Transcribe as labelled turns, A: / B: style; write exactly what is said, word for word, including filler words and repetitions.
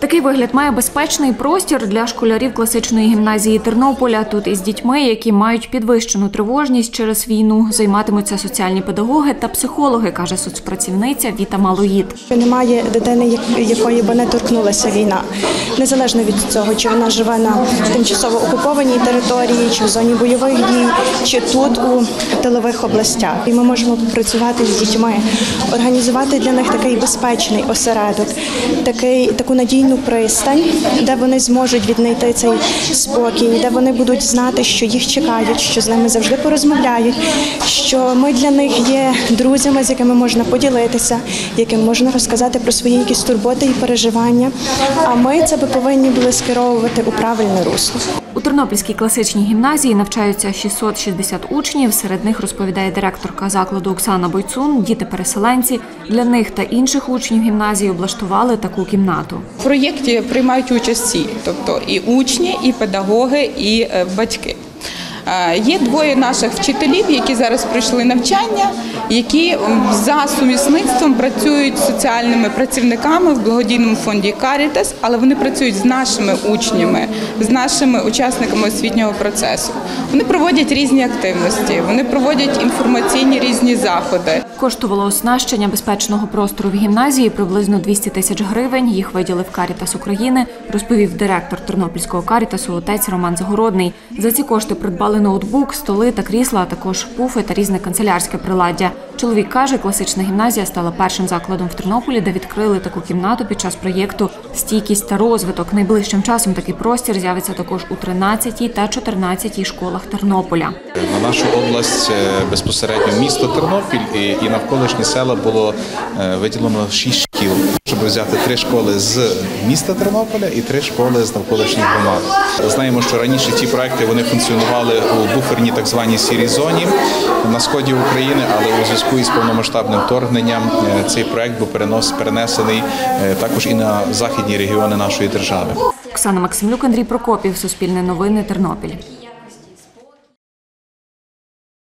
A: Такий вигляд має безпечний простір для школярів класичної гімназії Тернополя. Тут із дітьми, які мають підвищену тривожність через війну, займатимуться соціальні педагоги та психологи, каже соцпрацівниця Віта Малоїд.
B: Немає дитини, якої би не торкнулася війна. Незалежно від цього, чи вона живе на тимчасово окупованій території, чи в зоні бойових дій, чи тут у тилових областях. І ми можемо працювати з дітьми, організувати для них такий безпечний осередок, такий, таку надійну пристань, де вони зможуть віднайти цей спокій, де вони будуть знати, що їх чекають, що з ними завжди порозмовляють, що ми для них є друзями, з якими можна поділитися, яким можна розказати про свої якісь турботи і переживання. А ми це би повинні були скеровувати у правильне русло.
A: У Тернопільській класичній гімназії навчаються шістсот шістдесят учнів. Серед них, розповідає директорка закладу Оксана Бойцун, діти-переселенці. Для них та інших учнів гімназії облаштували таку кімнату.
C: В проєкті приймають участь всі, тобто і учні, і педагоги, і батьки. Є двоє наших вчителів, які зараз пройшли навчання, які за сумісництвом працюють з соціальними працівниками в благодійному фонді «Карітас», але вони працюють з нашими учнями, з нашими учасниками освітнього процесу. Вони проводять різні активності, вони проводять інформаційні різні заходи.
A: Коштувало оснащення безпечного простору в гімназії приблизно двісті тисяч гривень. Їх виділив «Карітас України», розповів директор Тернопільського «Карітасу» отець Роман Загородний. За ці кошти придбали ноутбук, столи та крісла, а також пуфи та різне канцелярське приладдя. Чоловік каже, класична гімназія стала першим закладом в Тернополі, де відкрили таку кімнату під час проєкту «Стійкість та розвиток». Найближчим часом такий простір з'явиться також у тринадцятій та чотирнадцятій школах Тернополя.
D: На нашу область безпосередньо місто Тернопіль і навколишні села було виділено шість шкіл, щоб взяти три школи з міста Тернополя і три школи з навколишніх громад. Знаємо, що раніше ті проекти вони функціонували у буферній так званій сірій зоні на сході України, але у зв'язку із повномасштабним вторгненням цей проект був перенесений також і на західні регіони нашої держави.
A: Оксана Максимлюк, Андрій Прокопів, Суспільне новини, Тернопіль.